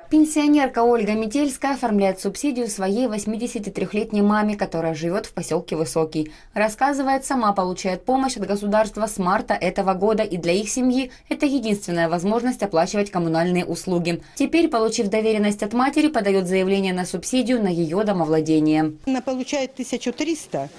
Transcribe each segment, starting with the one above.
Пенсионерка Ольга Метельская оформляет субсидию своей 83-летней маме, которая живет в поселке Высокий. Рассказывает, сама получает помощь от государства с марта этого года, и для их семьи это единственная возможность оплачивать коммунальные услуги. Теперь, получив доверенность от матери, подает заявление на субсидию на ее домовладение. Она получает 1300,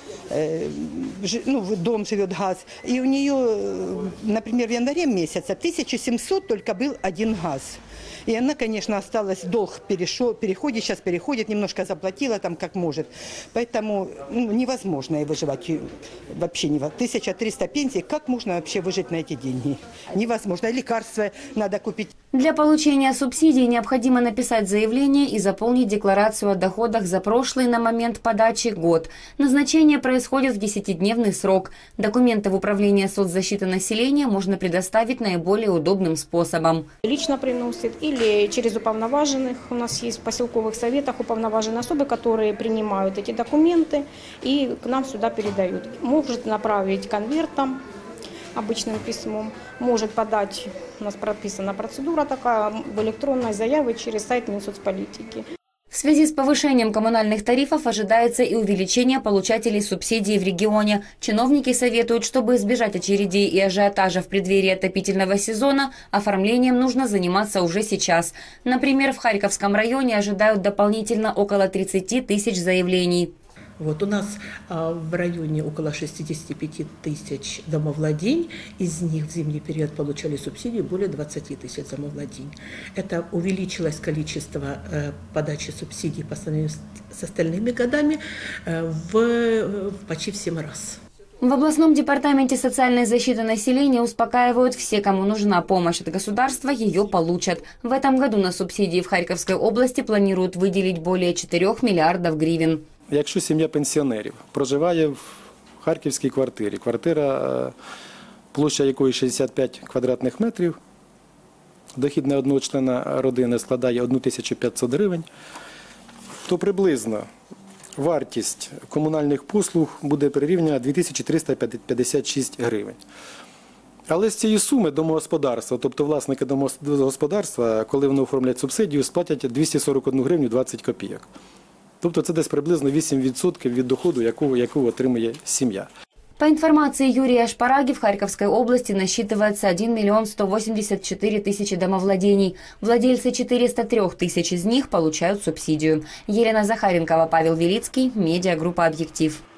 дом живет газ, и у нее, например, в январе месяце 1700 только был один газ. И она, конечно, осталась, долг переходит, сейчас переходит, немножко заплатила там как может. Поэтому невозможно ей выживать. Вообще невозможно. 1300 пенсий, как можно вообще выжить на эти деньги? Невозможно. Лекарства надо купить. Для получения субсидий необходимо написать заявление и заполнить декларацию о доходах за прошлый на момент подачи год. Назначение происходит в 10-дневный срок. Документы в Управление соцзащиты населения можно предоставить наиболее удобным способом. Лично приносит или через уполноваженных. У нас есть в поселковых советах уполноваженные особы, которые принимают эти документы и к нам сюда передают. Может направить конвертом, обычным письмом, может подать, у нас прописана процедура такая, в электронной заяве через сайт Минсоцполитики. В связи с повышением коммунальных тарифов ожидается и увеличение получателей субсидий в регионе. Чиновники советуют, чтобы избежать очередей и ажиотажа в преддверии отопительного сезона, оформлением нужно заниматься уже сейчас. Например, в Харьковском районе ожидают дополнительно около 30 тысяч заявлений. Вот у нас в районе около 65 тысяч домовладений, из них в зимний период получали субсидии более 20 тысяч домовладений. Это увеличилось количество подачи субсидий по сравнению с остальными годами почти в 7 раз. В областном департаменте социальной защиты населения успокаивают: все, кому нужна помощь от государства, ее получат. В этом году на субсидии в Харьковской области планируют выделить более 4 миллиардов гривен. Якщо сім'я пенсіонерів проживає в харківській квартирі, квартира, площа якої 65 квадратних метрів, дохід на одного члена родини складає 1500 гривень, то приблизно вартість комунальних послуг буде прирівняна 2356 гривень. Але з цієї суми домогосподарства, тобто власники домогосподарства, коли вони оформлять субсидію, сплатять 241 гривню 20 копійок. Тобто це десь приблизно 8% від доходу, яку отримує сім'я. По информации Юрия Шпараги, в Харьковской области насчитывается 1 184 000 домовладений. Владельцы 403 тысяч из них получают субсидию. Елена Захаренкова, Павел Велицкий, медиагруппа «Объектив».